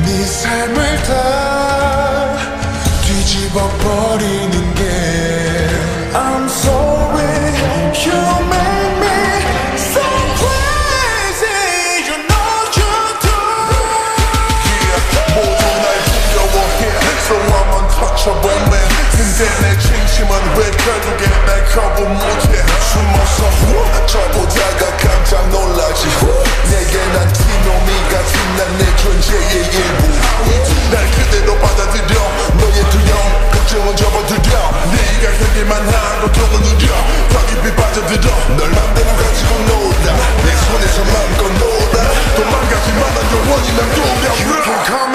네 삶을 다 뒤집어 버리는 게 I'm sorry you make me so crazy you know you do Yeah 모두 날 두려워해 So I'm untouchable man 근데 내 진심은 왜 결국에 날 거부 못해 숨어서 저보다가 깜짝 놀라지 내게 난 티노미 같은 난 내 존재의 일부 날 그대로 받아들여 너의 두려움 걱정은 접어들여 네가 생길만 한 고통을 누려 더 깊이 빠져들어 널 맘대로 가지고 놀아 내 손에서 맘껏 놀아 도망가지 마 난 영원히 난 두려워 You can come